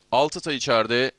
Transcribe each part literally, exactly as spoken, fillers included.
altı tay içeride.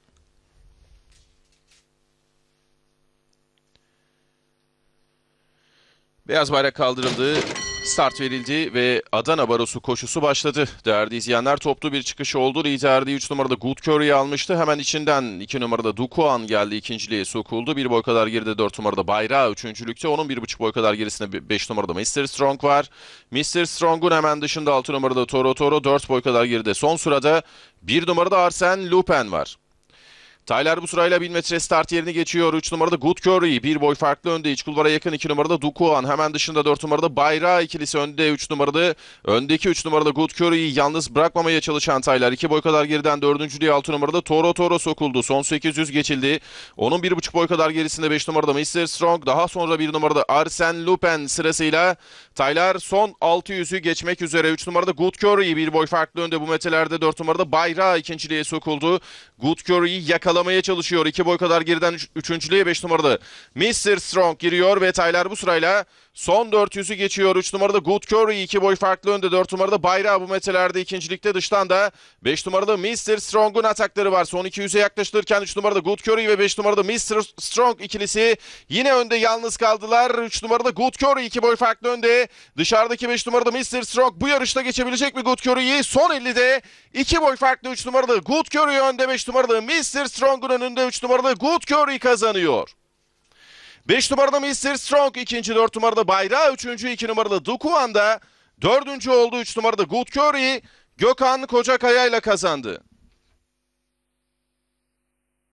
Beyaz bayrak kaldırıldı. Start verildi ve Adana Barosu koşusu başladı. Değerli izleyenler, toplu bir çıkış oldu. Liderliği üç numarada Good Curry'i almıştı. Hemen içinden iki numarada Dukuan geldi. İkinciliğe sokuldu. bir boy kadar geride dört numarada Bayrağı üçüncülükte. Onun bir buçuk boy kadar gerisinde beş numarada mister Strong var. mister Strong'un hemen dışında altı numarada Toro Toro. dört boy kadar geride son sırada bir numarada Arsène Lupin var. Tyler bu sırayla bin metre start yerini geçiyor. üç numarada Good Curry. Bir boy farklı önde. İç kulvara yakın iki numarada Dukuan. Hemen dışında dört numarada Bayrağı ikilisi önde. üç numarada öndeki üç numarada Good Curry'yi yalnız bırakmamaya çalışan Tyler. iki boy kadar geriden dördüncülüğe altı numarada Toro Toro sokuldu. Son sekiz yüz geçildi. Onun bir buçuk boy kadar gerisinde beş numarada mister Strong. Daha sonra bir numarada Arsène Lupin sırasıyla Tyler son altı yüzü geçmek üzere. üç numarada Good Curry bir boy farklı önde bu metrelerde. dört numarada Bayrağı ikinciliğe sokuldu. Good Curry'yi yakalamaya çalışıyor. iki boy kadar geriden üçüncülüğe beş numarada mister Strong giriyor ve Tyler bu sırayla son dört yüzü geçiyor. üç numarada Good Curry iki boy farklı önde. dört numarada Bayrağı bu metrelerde ikincilikte, dıştan da beş numarada mister Strong'un atakları var. Son iki yüze yaklaşılırken üç numarada Good Curry ve beş numarada mister Strong ikilisi yine önde yalnız kaldılar. üç numarada Good Curry iki boy farklı önde. Dışarıdaki beş numarada mister Strong bu yarışta geçebilecek mi Good Curry'yi? Son ellide iki boy farklı üç numarada Good Curry önde, beş numarada mister Strong'un önünde üç numarada Good Curry kazanıyor. beş numarada mister Strong ikinci, dört numarada Bayrağı üçüncü, iki numarada Dukuan'da dördüncü oldu. üç numarada Good Curry Gökhan Kocakaya ile kazandı.